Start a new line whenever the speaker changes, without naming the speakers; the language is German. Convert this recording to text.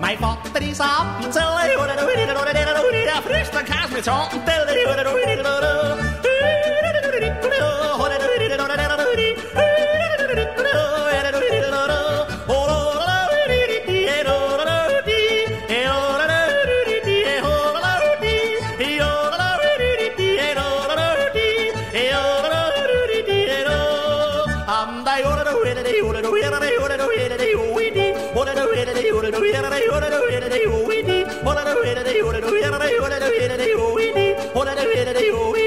Mein Vater ist Appenzell, der frisst den Käse mit Schottenteller.
What